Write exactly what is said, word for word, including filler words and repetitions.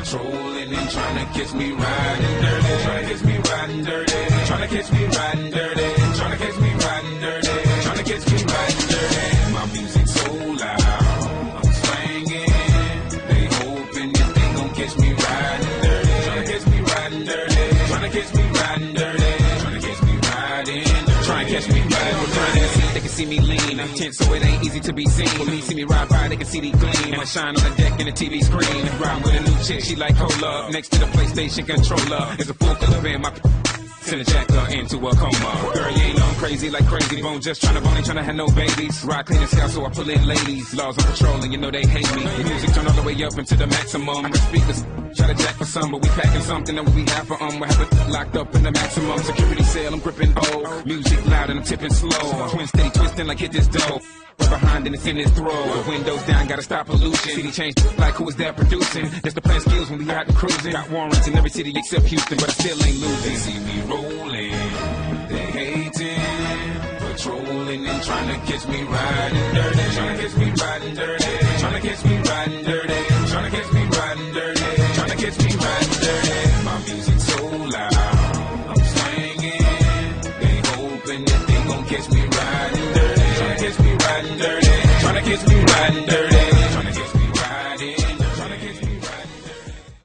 patrolling and trying to catch me riding dirty, trying to catch me riding dirty, trying to catch me riding dirty, trying to catch me riding dirty, trying to catch me riding dirty. My music so loud, I'm swinging. They hoping that they gon' catch me riding dirty, trying to catch me riding dirty, trying to catch me riding dirty, trying to catch me riding dirty, trying to catch me riding dirty. They can see me lean, I'm tense, so it ain't easy to be seen. When me see me ride by, they can see the gleam. And I shine on the deck in the T V screen. Ride with a new chick, she like cola. Next to the PlayStation controller is a full color band. My send a jacker into a coma. Girl, you ain't know I'm crazy like crazy bone. Just tryna bone, ain't tryna have no babies. Ride clean and scout, so I pull in ladies. Laws on patrol, and you know they hate me. Music turn all the way up into the maximum. I can speak this, try to jack for some, but we packing something that we have for um. We have it locked up in the maximum security cell. I'm gripping O. Music loud and I'm tipping slow. Twin steady twisting like hit this dough. Behind and it's in his throat. Windows down, gotta stop pollution. City change like who is that producing? That's the plan skills when we out cruising. Got warrants in every city except Houston, but I still ain't losing. They see me rolling, they hating, patrolling and trying to catch me riding dirty, trying to catch me riding dirty, trying to catch me riding dirty, trying to catch me riding dirty, trying to catch me riding dirty. My music so loud, I'm swinging. They hoping that they gon' catch me riding dirty, trying to catch me riding dirty, trying to catch me riding dirty.